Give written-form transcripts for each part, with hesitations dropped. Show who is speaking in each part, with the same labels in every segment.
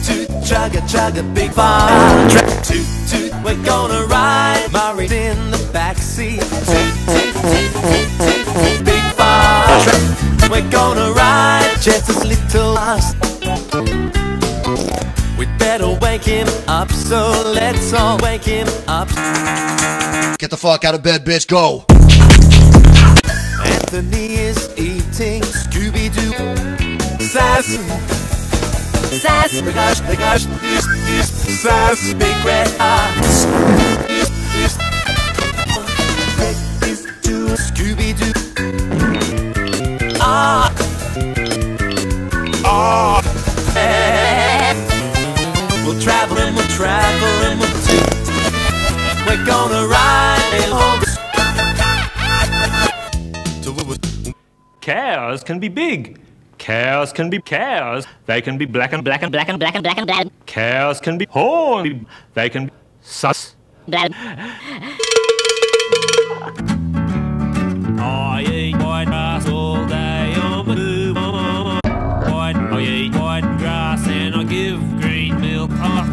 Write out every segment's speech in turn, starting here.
Speaker 1: toot, chugga, chugga, big fire. Toot, toot, we're gonna ride. Murray's in the backseat. Toot, toot, toot, toot, toot, big fire. We're gonna ride just as little us. We'd better wake him up, so let's all wake him up.
Speaker 2: Get the fuck out of bed, bitch, go!
Speaker 1: Anthony is eating Scooby-Doo sass. Sass, the gosh, sass, big red eyes. Scooby-Doo. Ah. Ah. We'll travel and we'll toot. We're gonna ride home.
Speaker 3: Cows can be big. Cows can be cows. They can be black and black and black and black and black and black. Cows can be horny. They can be sus. I eat white grass all day on the move. I eat white grass and I give green milk.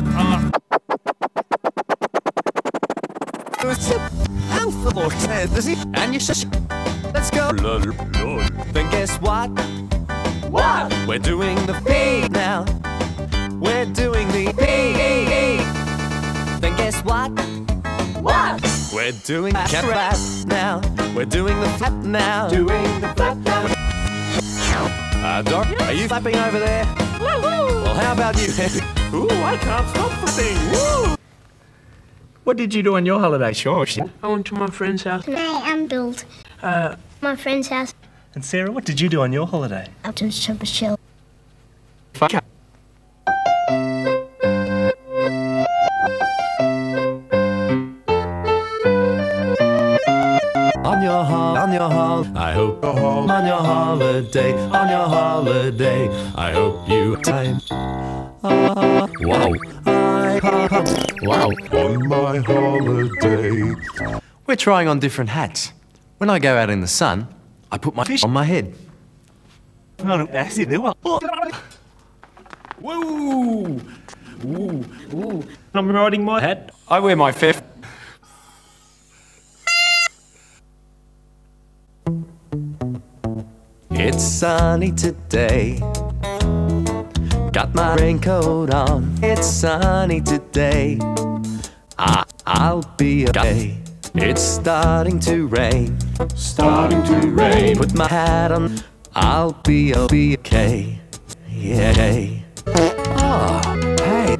Speaker 1: And you shush. Let's go. Then guess what? What? We're doing the P now. We're doing the P. Then guess what? What? We're doing the flat now. We're doing the flat now. Doing the flat now. Doc, are you flapping over there? Woo-hoo. Well, how about you? Ooh, I can't stop flipping. Woo!
Speaker 3: What did you do on your holiday, George?
Speaker 4: I went to my friend's house.
Speaker 5: I am built. My friend's house.
Speaker 3: And Sarah, what did you do on your holiday?
Speaker 5: Up to Super Chill.
Speaker 3: Fuck.
Speaker 1: On your I hope you're home on your holiday, I hope you time. Wow. Wow.
Speaker 6: On my holiday.
Speaker 1: We're trying on different hats. When I go out in the sun, I put my fish on my head.
Speaker 3: Woo! Woo! I'm riding my hat.
Speaker 1: I wear my fifth. It's sunny today. Got my raincoat on. It's sunny today. I'll be okay. It's starting to rain.
Speaker 6: Starting to rain.
Speaker 1: Put my hat on. I'll be okay. Yeah. Oh, hey.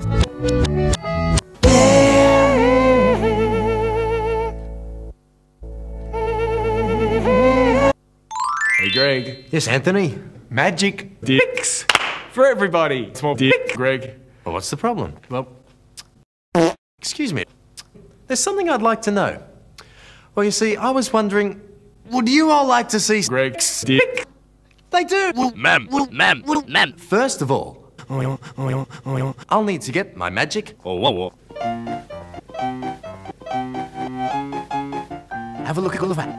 Speaker 7: Hey Greg.
Speaker 1: Yes, Anthony.
Speaker 7: Magic dicks for everybody. Small dick, Greg.
Speaker 1: Well, what's the problem?
Speaker 7: Well,
Speaker 1: Excuse me. There's something I'd like to know. Well, you see, I was wondering, would you all like to see
Speaker 7: Greg's dick?
Speaker 1: They do.
Speaker 8: Ma'am.
Speaker 1: First of all, I'll need to get my magic. Have a look at all of that.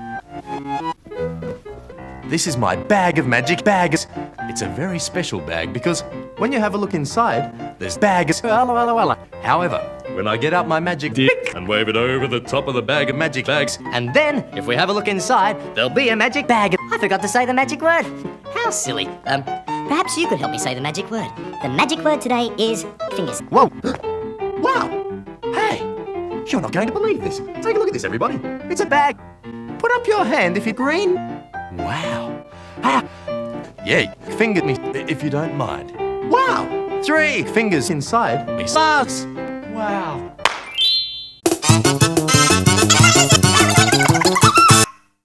Speaker 1: This is my bag of magic bags. It's a very special bag because when you have a look inside, there's bags. However, when I get out my magic dick and wave it over the top of the bag of magic bags,
Speaker 8: And then, if we have a look inside, there'll be a magic bag. I forgot to say the magic word. How silly. Perhaps you could help me say the magic word. The magic word today is fingers.
Speaker 1: whoa! Wow! Hey! You're not going to believe this. Take a look at this, everybody. It's a bag. Put up your hand if you're green. Wow. Yeah, finger me if you don't mind. Wow! 3 fingers inside me. Wow.